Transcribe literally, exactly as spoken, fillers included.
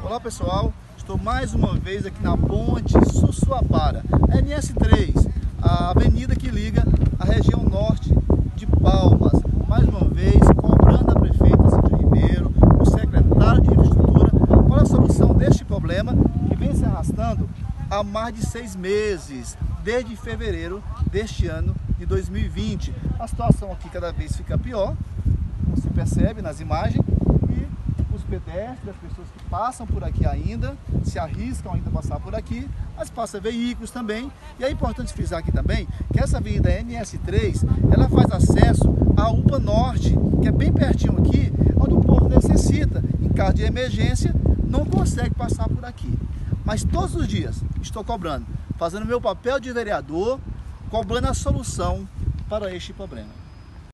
Olá pessoal, estou mais uma vez aqui na ponte Sussuapara, N S três, a avenida que liga a região norte de Palmas. Mais uma vez, cobrando a prefeita Cida Ribeiro, o secretário de Infraestrutura, para a solução deste problema que vem se arrastando há mais de seis meses, desde fevereiro deste ano de dois mil e vinte. A situação aqui cada vez fica pior, como se percebe nas imagens, e os pedestres, as pessoas que passam por aqui ainda, se arriscam ainda a passar por aqui, mas passa veículos também. E é importante frisar aqui também que essa avenida N S três, ela faz acesso à U P A Norte, que é bem pertinho aqui, onde o povo necessita, em caso de emergência, não consegue passar por aqui. Mas todos os dias estou cobrando, fazendo meu papel de vereador, cobrando a solução para este problema.